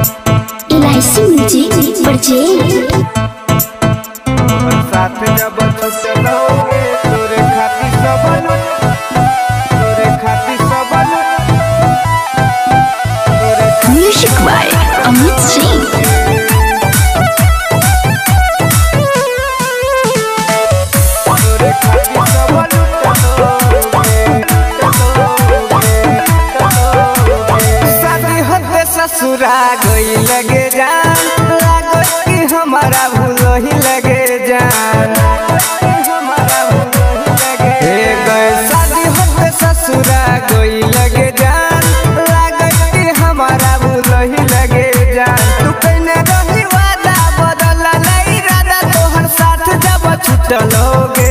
इलायची म्यूजिक बजे साथ जब छुटलोगे तोरे खाती सबन म्यूजिक बाय अमित सिंह। ससुरा गई लगे जान लागो कि हमारा भूल ही लगे जान हमारा भूल ही लगे गए शादी होते ससुरा गई लगे जान लागो कि हमारा भूल ही लगे जान तू कहने रही वादा बदल नहीं इरादा तोहर साथ जब छुटलोगे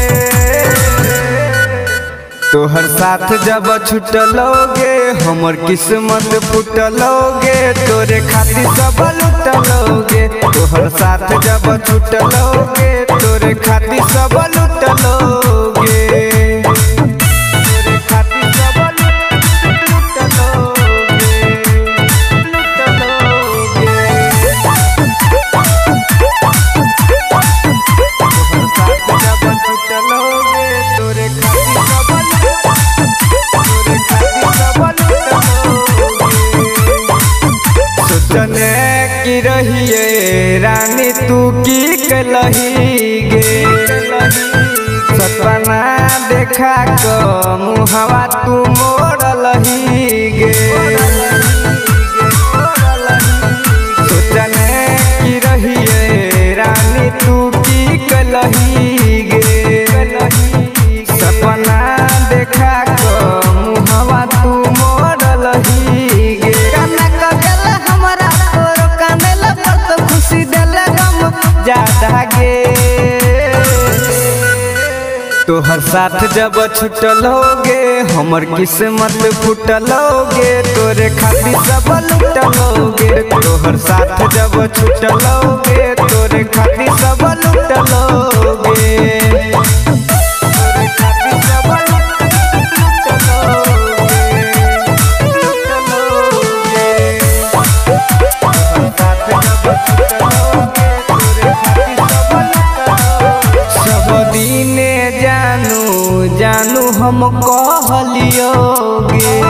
तोहर साथ जब छुटलोगे हमर किस्मत फुटलोगे तोरे खातिर सब लुटलोगे तोहर साथ जब छुटलोगे तोरे खातिर सब लुटलोगे तोरे खातिर सब लुटलोगे तोहर साथ जब छुटलोगे तोरे खातिर सब सोचने की रहिए रानी तू की कलही गे सपना देखा को मुहवा तू मोड़लही गे सोचने की रहिए रानी तू की कलही गे सपना देखा को मुहवा तू मोड़लही गे खुशी दिल गम ज्यादा गे तोहर साथ जब छुटलोगे हमर किस्मत फुटलोगे तोरे खातिर सब लुटलोगे तोहर साथ जब छुटलोगे तोरे खातिर सब लुटलोगे तोरे खातिर सब जानू हम कहलियोगे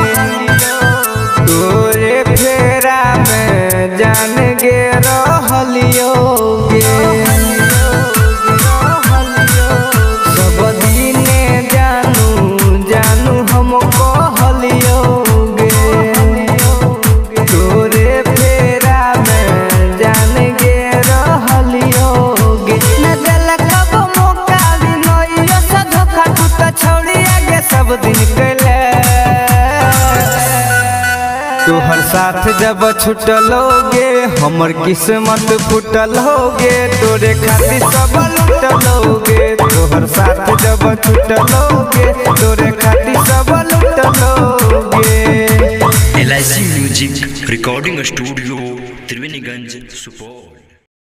तोरे फेरा में जान गे रहलियोगे सब दिने जानू हम कहलियोगे तोरे फेरा में जान गे रहलियोगे न दिल कब मौका भी नइयो से धोखा तू तो छोड़ी आगे सब दिन कैले तोहर साथ जब छुटलोगे हमर किस्मत फुटलोगे तोरे खातिर सब लुटलोगे तोहर साथ जब छुटलोगे तोरे खातिर सब लुटलोगे। Ilaichi music recording studio Triveniganj Supaul.